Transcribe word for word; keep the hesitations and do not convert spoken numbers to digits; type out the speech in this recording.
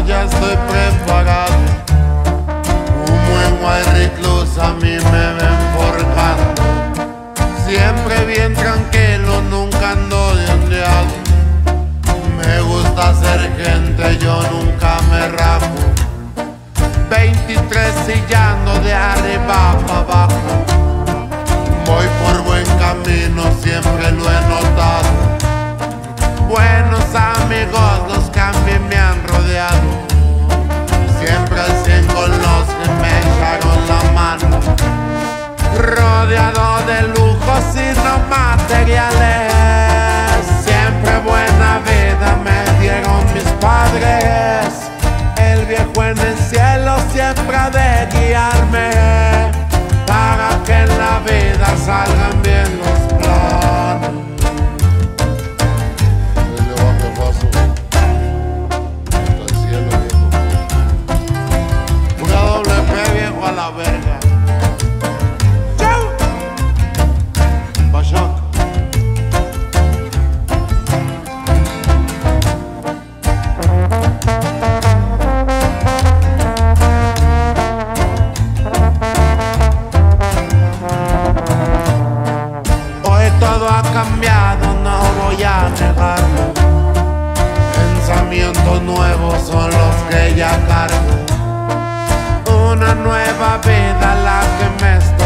ya estoy preparado. Un buen white recluso a mí me ven forjando. Siempre bien tranquilo, nunca ando de ondeado. Me gusta ser gente, yo nunca me rajo. Veintitrés sillando de arriba para abajo. Voy por buen camino, siempre lo he notado. Buenos amigos los que a mí me han rodeado. Siempre al cien con los que me echaron la mano. Rodeado de lujos y no materiales. Siempre buena vida me dieron mis padres. El viejo en el cielo siempre ha de guiarme, para que en la vida salgan bien los planes. Dile bajo paso hasta el cielo, viejo. Una doble P, viejo, a la verga. ¡Chau! Vayan. Todo ha cambiado, no voy a negarlo. Pensamientos nuevos son los que ya cargo. Una nueva vida la que me está